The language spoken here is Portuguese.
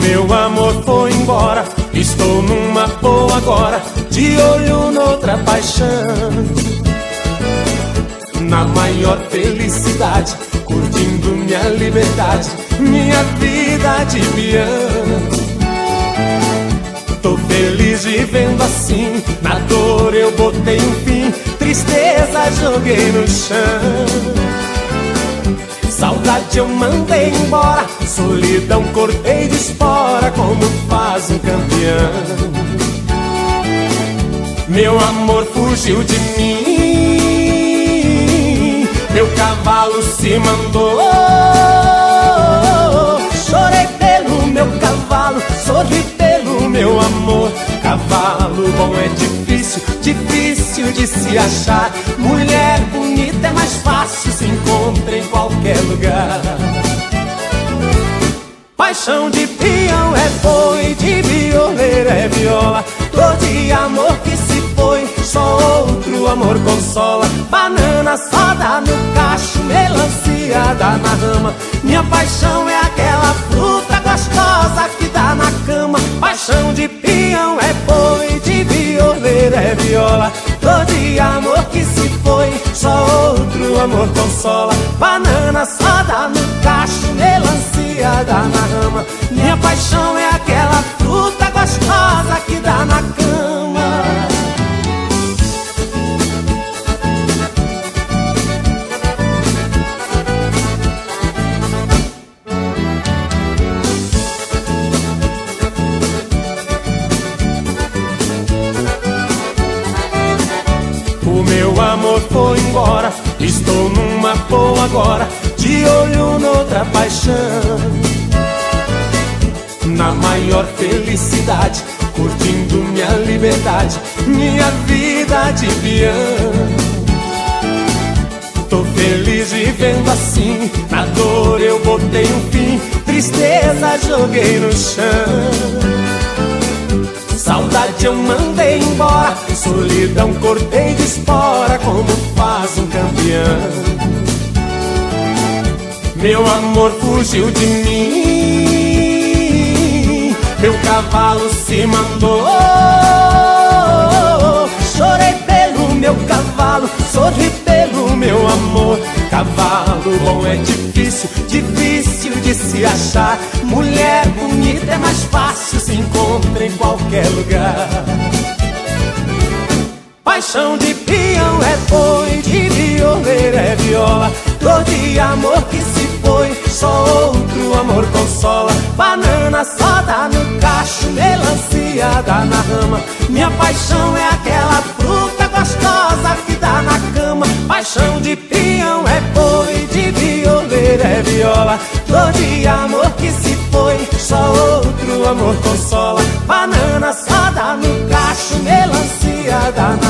meu amor foi embora, estou numa boa agora, de olho noutra paixão. Na maior felicidade, curtindo minha liberdade, minha vida de peão. Tô feliz vivendo assim, na dor eu botei um fim, tristeza joguei no chão. Saudade eu mandei embora, solidão cortei de espora, como faz um campeão. Meu amor fugiu de mim, meu cavalo se mandou. Chorei pelo meu cavalo, sorri pelo meu amor. Cavalo bom é difícil, difícil de se achar. Mulher bonita é mais fácil, se encontra em qualquer lugar. Paixão de peão é boi, de violeiro é viola. Dor de amor que se foi, só outro amor consola. Banana só dá no cacho, melancia dá na rama. Minha paixão é aquela fruta gostosa que dá na cama. Paixão de peão é boi, de violeiro é viola. Dor de amor que se foi, só outro amor consola. Banana só dá no cacho, melancia dá na rama. Minha paixão é aquela fruta gostosa que dá na cama. O meu amor foi embora, estou numa boa agora, de olho noutra paixão. Na maior felicidade, curtindo minha liberdade, minha vida de peão. Tô feliz vivendo assim, na dor eu botei um fim, tristeza joguei no chão. Saudade eu mandei embora, solidão cortei de espora, como faz um campeão. Meu amor fugiu de mim, meu cavalo se mandou. Chorei pelo meu cavalo, sorri pelo meu amor. Cavalo bom é difícil, difícil de se achar. Mulher bonita é mais fácil, se encontra em qualquer lugar. Paixão de peão é boi, de violeiro é viola. Dor de amor que se foi, só outro amor consola. Banana só dá no cacho, melancia dá na rama. Minha paixão é aquela fruta gostosa que dá na cama. Paixão de peão é boi, de violeiro é viola. Dor de amor que se foi, só outro amor consola. Banana só dá no cacho, melancia dá na